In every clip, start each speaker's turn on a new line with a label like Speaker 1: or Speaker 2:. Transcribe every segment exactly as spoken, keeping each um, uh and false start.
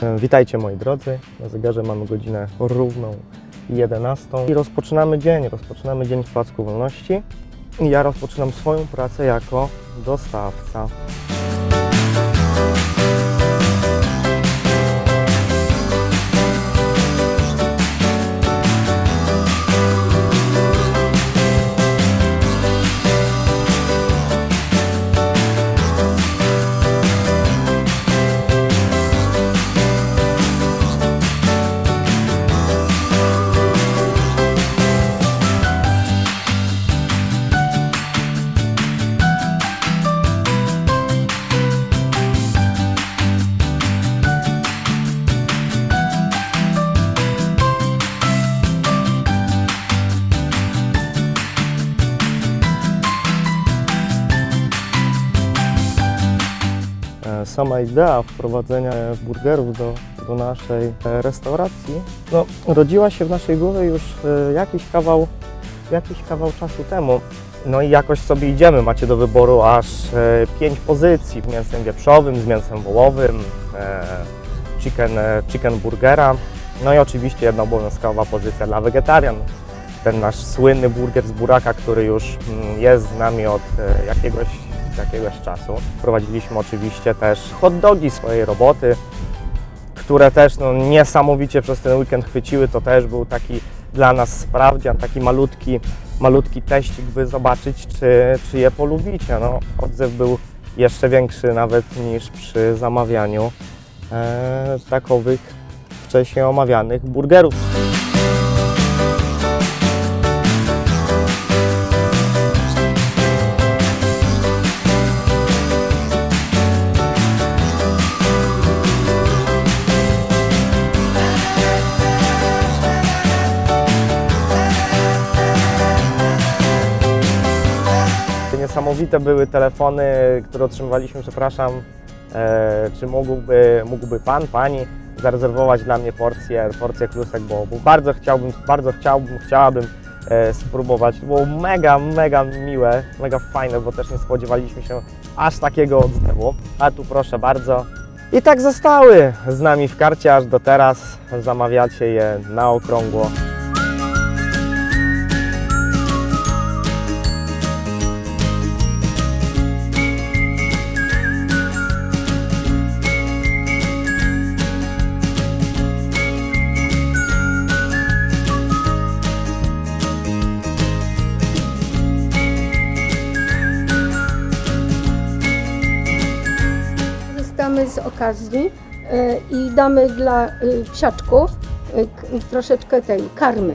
Speaker 1: Witajcie moi drodzy, na zegarze mamy godzinę równą jedenastą i rozpoczynamy dzień, rozpoczynamy dzień w Placku Wolności i ja rozpoczynam swoją pracę jako dostawca. Sama idea wprowadzenia burgerów do, do naszej restauracji no, rodziła się w naszej głowie już jakiś kawał, jakiś kawał czasu temu. No i jakoś sobie idziemy, macie do wyboru aż pięć pozycji z mięsem wieprzowym, z mięsem wołowym, chicken, chicken burgera, no i oczywiście jedna obowiązkowa pozycja dla wegetarian. Ten nasz słynny burger z buraka, który już jest z nami od jakiegoś jakiegoś czasu. Wprowadziliśmy oczywiście też hot dogi swojej roboty, które też no, niesamowicie przez ten weekend chwyciły. To też był taki dla nas sprawdzian, taki malutki, malutki teścik, by zobaczyć, czy, czy je polubicie. No, odzew był jeszcze większy nawet niż przy zamawianiu e, takowych wcześniej omawianych burgerów. Niesamowite były telefony, które otrzymywaliśmy, przepraszam, e, czy mógłby, mógłby Pan, Pani zarezerwować dla mnie porcję, porcję klusek, bo, bo bardzo chciałbym, bardzo chciałbym, chciałabym e, spróbować. To było mega, mega miłe, mega fajne, bo też nie spodziewaliśmy się aż takiego odzewu. A tu proszę bardzo. I tak zostały z nami w karcie aż do teraz, zamawiacie je na okrągło.
Speaker 2: Z okazji i damy dla psiaczków troszeczkę tej karmy.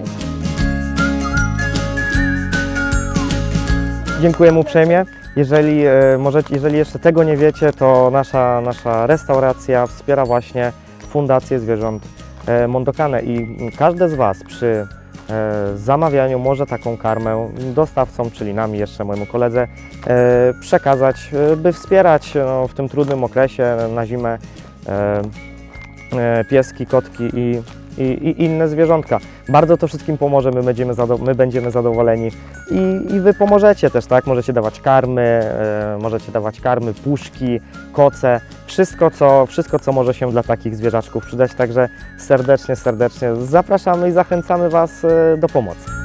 Speaker 1: Dziękujemy uprzejmie. Jeżeli, możecie, jeżeli jeszcze tego nie wiecie, to nasza, nasza restauracja wspiera właśnie Fundację Zwierząt Mondokane i każde z Was przy zamawianiu może taką karmę dostawcom, czyli nami, jeszcze mojemu koledze, przekazać, by wspierać no, w tym trudnym okresie na zimę pieski, kotki i, i, i inne zwierzątka. Bardzo to wszystkim pomoże, my będziemy, my będziemy zadowoleni i, i Wy pomożecie też, tak? Możecie dawać karmy, możecie dawać karmy, puszki, koce, wszystko co, wszystko, co może się dla takich zwierzaczków przydać, także serdecznie, serdecznie zapraszamy i zachęcamy Was do pomocy.